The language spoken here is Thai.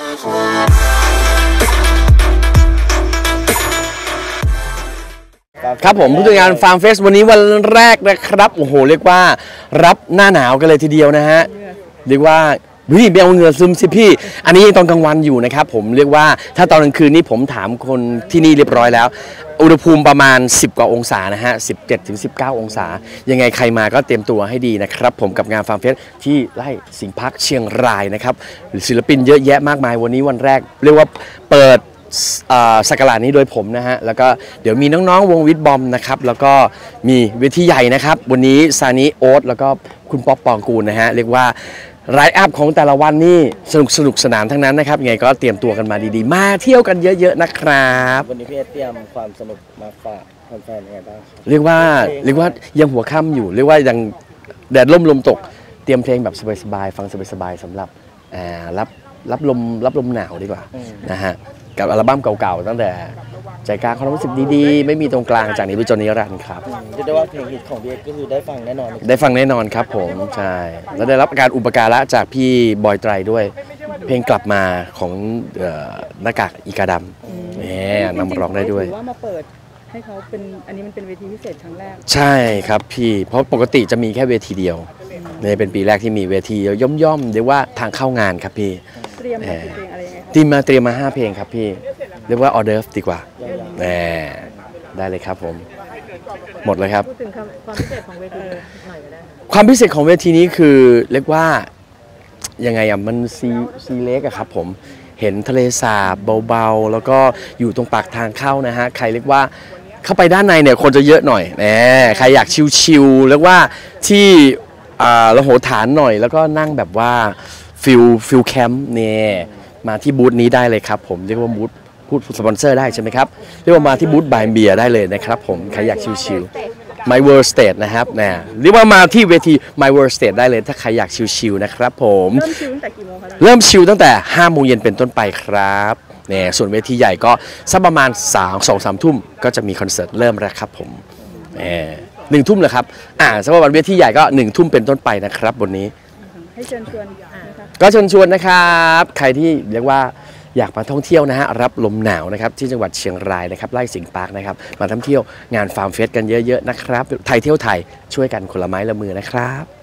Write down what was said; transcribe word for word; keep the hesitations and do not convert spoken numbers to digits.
ครับผมผู้จัดงานฟาร์มเฟสวันนี้วันแรกนะครับโอ้โหเรียกว่ารับหน้าหนาวกันเลยทีเดียวนะฮะเรียกว่าวิ่งไปเอาเหงื่อซึมสิพี่อันนี้ยังตอนกลางวันอยู่นะครับผมเรียกว่าถ้าตอนกลางคืนนี้ผมถามคนที่นี่เรียบร้อยแล้วอุณหภูมิประมาณสิบกว่าองศานะฮะ สิบเจ็ดถึงสิบเก้า องศายังไงใครมาก็เตรียมตัวให้ดีนะครับผมกับงานฟาร์มเฟสที่ไร่สิงห์พาร์คเชียงรายนะครับศิลปินเยอะแยะมากมายวันนี้วันแรกเรียกว่าเปิดสักราชนี้โดยผมนะฮะแล้วก็เดี๋ยวมีน้องๆวงวิทบอมนะครับแล้วก็มีเวทีใหญ่นะครับวันนี้ซานิโอ๊ตแล้วก็คุณป๊อปปองกูลนะฮะเรียกว่าไลฟ์อัพของแต่ละวันนี่สนุกสนุกสนานทั้งนั้นนะครับยังไงก็เตรียมตัวกันมาดีๆมาเที่ยวกันเยอะๆนะครับวันนี้พี่เอเตรียมความสนุกมาฝากแฟนๆยังไงบ้างเรียกว่าเรียกว่ายังหัวค่ำอยู่เรียกว่ายังแดดร่มลมตกเตรียมเพลงแบบสบายๆฟังสบายๆสำหรับรับรับลมรับลมหนาวดีกว่านะฮะกับอัลบั้มเก่าๆตั้งแต่ใจกลางความรู้สึกดีๆไม่มีตรงกลางจากนี้ไปจนนิรันดร์ครับเรียกได้ว่าเพลงฮิตของพี่เอก็คือได้ฟังแน่นอนได้ฟังแน่นอนครับผมใช่แล้วได้รับการอุปการะจากพี่บอยไตรด้วยเพลงกลับมาของหน้ากากอีกาดำแหมนำร้องได้ด้วยว่ามาเปิดให้เขาเป็นอันนี้มันเป็นเวทีพิเศษครั้งแรกใช่ครับพี่เพราะปกติจะมีแค่เวทีเดียวนี่เป็นปีแรกที่มีเวทีย่อมๆเรียกว่าทางเข้างานครับพี่เตรียมมาเพลงอะไรยังไงครับทีมมาเตรียมมาห้าเพลงครับพี่เรียกว่าออเดิร์ฟดีกว่าแหมได้เลยครับผมหมดเลยครับพูดถึงความพิเศษของเวทีหน่อยก็ได้ความพิเศษของเวทีนี้คือเรียกว่ายังไงอ่ะมันซีซีเล็กอะครับผมเห็นทะเลสาบเบาๆแล้วก็อยู่ตรงปากทางเข้านะฮะใครเรียกว่าเข้าไปด้านในเนี่ยคนจะเยอะหน่อยแหมใครอยากชิลๆเรียกว่าที่ระโหฐานหน่อยแล้วก็นั่งแบบว่าฟิลฟิลแคมป์เนี่ยมาที่บูธนี้ได้เลยครับผมเรียกว่าบูธพูดสปอนเซอร์ได้ใช่ไหมครับเรียกว่ามาที่บูธบายเบียร์ได้เลยนะครับผมใครอยากชิลๆ My World Stage นะครับนะเรียกว่ามาที่เวที My World Stage ได้เลยถ้าใครอยากชิลๆนะครับผมเริ่มชิลตั้งแต่กี่โมงครับเริ่มชิลตั้งแต่ห้าโมงเย็นเป็นต้นไปครับเนี่ยส่วนเวทีใหญ่ก็สักประมาณสาม สอง สามทุ่มก็จะมีคอนเสิร์ตเริ่มแล้วครับผมเนี่ยหนึ่งทุ่มเลยครับอ่าสำหรับวันเวทีใหญ่ก็หนึ่งทุ่มเป็นต้นไปนะครับบนนี้ให้เชิญชวนก็เชิญชวนนะครับใครที่เรียกว่าอยากมาท่องเที่ยวนะฮะรับลมหนาวนะครับที่จังหวัดเชียงรายนะครับไร่สิงห์พาร์คนะครับมาท่องเที่ยวงานฟาร์มเฟสกันเยอะๆนะครับไทยเที่ยวไทยช่วยกันคนละไม้ละมือนะครับ